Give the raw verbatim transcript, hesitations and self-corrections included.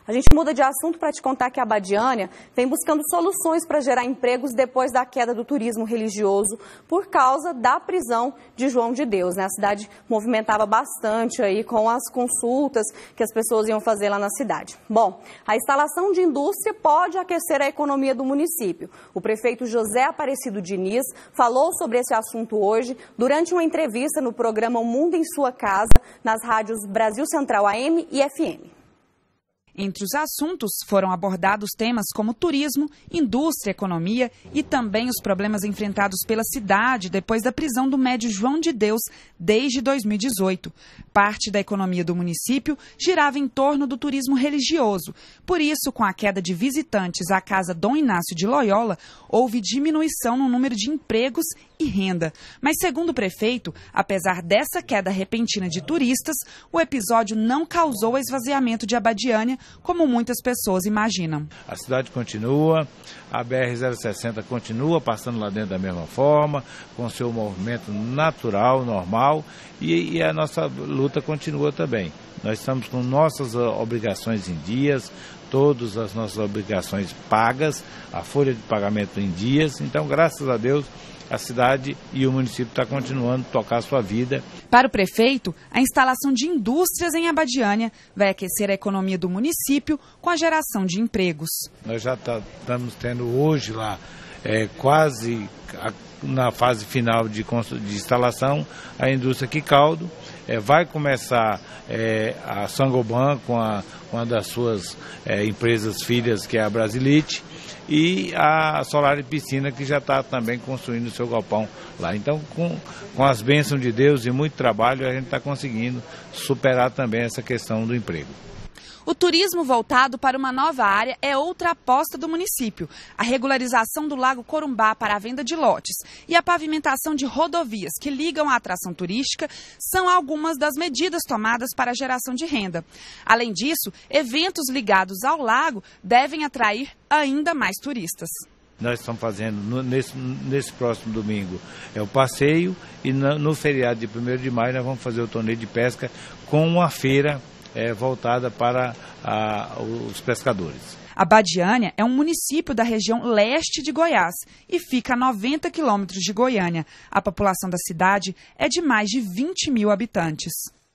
A gente muda de assunto para te contar que a Abadiânia vem buscando soluções para gerar empregos depois da queda do turismo religioso por causa da prisão de João de Deus, né? A cidade movimentava bastante aí com as consultas que as pessoas iam fazer lá na cidade. Bom, a instalação de indústria pode aquecer a economia do município. O prefeito José Aparecido Diniz falou sobre esse assunto hoje durante uma entrevista no programa O Mundo em Sua Casa, nas rádios Brasil Central A M e F M. Entre os assuntos foram abordados temas como turismo, indústria, economia e também os problemas enfrentados pela cidade depois da prisão do médio João de Deus desde dois mil e dezoito. Parte da economia do município girava em torno do turismo religioso. Por isso, com a queda de visitantes à Casa Dom Inácio de Loyola, houve diminuição no número de empregos e renda. Mas, segundo o prefeito, apesar dessa queda repentina de turistas, o episódio não causou esvaziamento de Abadiânia, como muitas pessoas imaginam. A cidade continua, a B R zero sessenta continua passando lá dentro da mesma forma, com seu movimento natural, normal, e, e a nossa luta continua também. Nós estamos com nossas obrigações em dias, todas as nossas obrigações pagas, a folha de pagamento em dias, então, graças a Deus, a cidade e o município estão continuando a tocar a sua vida. Para o prefeito, a instalação de indústrias em Abadiânia vai aquecer a economia do município com a geração de empregos. Nós já tá, estamos tendo hoje lá, é, quase a, na fase final de, de instalação, a indústria Quicaldo. É, vai começar é, a Sangoban com a, uma das suas é, empresas filhas, que é a Brasilite, e a Solar e Piscina, que já está também construindo o seu galpão lá. Então, com, com as bênçãos de Deus e muito trabalho, a gente está conseguindo superar também essa questão do emprego. O turismo voltado para uma nova área é outra aposta do município. A regularização do Lago Corumbá para a venda de lotes e a pavimentação de rodovias que ligam à atração turística são algumas das medidas tomadas para a geração de renda. Além disso, eventos ligados ao lago devem atrair ainda mais turistas. Nós estamos fazendo no, nesse, nesse próximo domingo é o passeio e no, no feriado de primeiro de maio nós vamos fazer o torneio de pesca com uma feira É, voltada para a, os pescadores. Abadiânia é um município da região leste de Goiás e fica a noventa quilômetros de Goiânia. A população da cidade é de mais de vinte mil habitantes.